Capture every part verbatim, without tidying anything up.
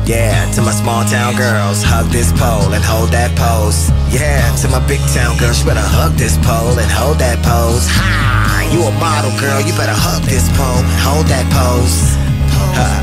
Yeah, to my small town girls, hug this pole and hold that pose. Yeah, to my big town girls, you better hug this pole and hold that pose. Ha! You a model girl, you better hug this pole and hold that pose. Huh.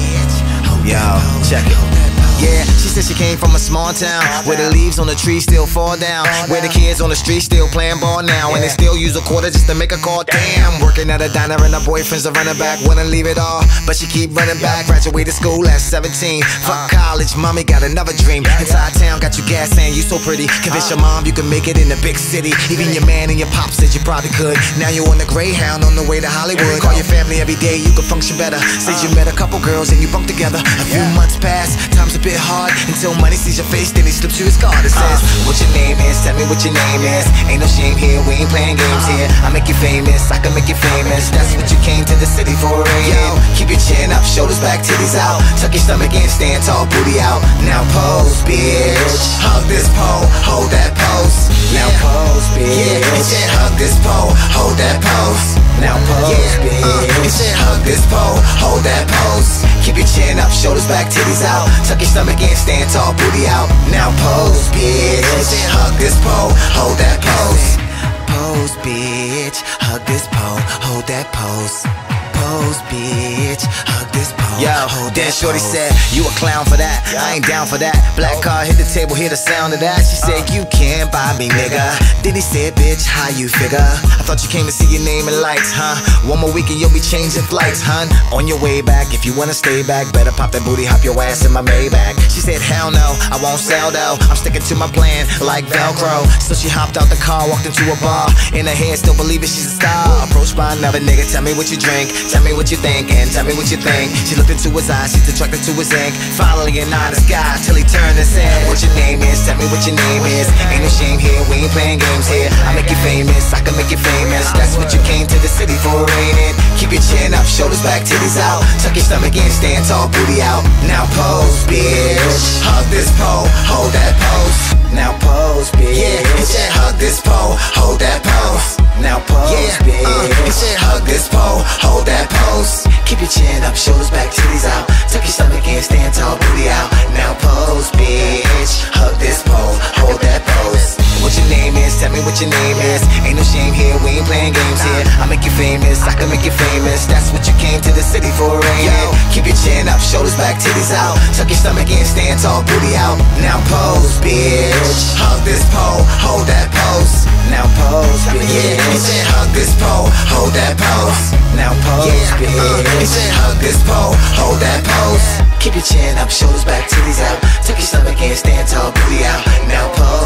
Yo, check it. Yeah, she said she came from a small town where the leaves on the tree still fall down, where the kids on the street still playing ball now, and they still use a quarter just to make a call. Damn, working at a diner and her boyfriend's a running back. Wanna leave it all, but she keep running back. Graduated school at seventeen. Fuck college, mommy got another dream. Inside town got you gas saying you so pretty. Convince your mom you can make it in the big city. Even your man and your pop said you probably could. Now you on the Greyhound on the way to Hollywood. Call your family every day, you can function better. Said you met a couple girls and you bunked together. A few months pass, time's a bit hard, until money sees your face, then he slips you his card. It says, what your name is, tell me what your name is. Ain't no shame here, we ain't playing games here. I make you famous, I can make you famous. That's what you came to the city for, ain't it? Keep your chin up, shoulders back, titties out. Tuck your stomach in, stand tall, booty out. Now pose, bitch. Hug this pole, hold that pose. Now pose, bitch. Yeah, it said hug this pole, hold that pose. Now pose, bitch. It said hug this pole, hold that pose. Keep your chin up, shoulders back, titties out. Tuck your stomach in, stand tall, booty out. Now pose, bitch. It said hug this pole, hold that pose. Pose, bitch. Hug this pole, hold that pose. Pose, bitch. Hug this pole. Yo, then shorty said, you a clown for that. I ain't down for that. Black car hit the table, hear the sound of that. She said, you can't buy me, nigga. Then he said, bitch, how you figure? I thought you came to see your name and lights, huh? One more week and you'll be changing flights, hun. On your way back, if you wanna stay back, better pop that booty, hop your ass in my Maybach. She said, hell no, I won't sell though. I'm sticking to my plan like Velcro. So she hopped out the car, walked into a bar. In her head, still believing she's a star. Approached by another nigga, tell me what you drink. Tell me what you think and tell me what you think. She looked into his eyes, she's attracted to his ink. Finally an honest guy till he turned and said, what your name is, tell me what your name is. Ain't no shame here, we ain't playing games here. I make you famous, I can make you famous. That's what you came to the city for, ain't it? Keep your chin up, shoulders back, titties out. Tuck your stomach in, stand tall, booty out. Now pose, bitch. Hug this pole, hold that pose. Now pose, bitch. Yeah, it said hug this pole, hold that pose. Now pose, yeah, bitch. Uh, it said hug this pole, hold that pose. Keep your chin up, shoulders back, titties out. Tuck your stomach in, stand tall, booty out. Now pose, bitch. Hug this pole, hold that pose. What your name is, tell me what your name is. Ain't no shame here, we ain't playing games here. I make you famous, I can make you famous. That's what you came to the city for, ain't it? Keep your chin up, shoulders back, titties out. Tuck your stomach in, stand tall, booty out. Now pose, bitch. Hug this pole, hold that pose. Now pose, bitch. Yeah, it said hug this pole, hold that pose. Now pose, yeah, bitch. Uh, it said hug this pole, hold that pose. Keep your chin up, shoulders back, titties out. Tuck your stomach in, stand tall, booty out. Now pose.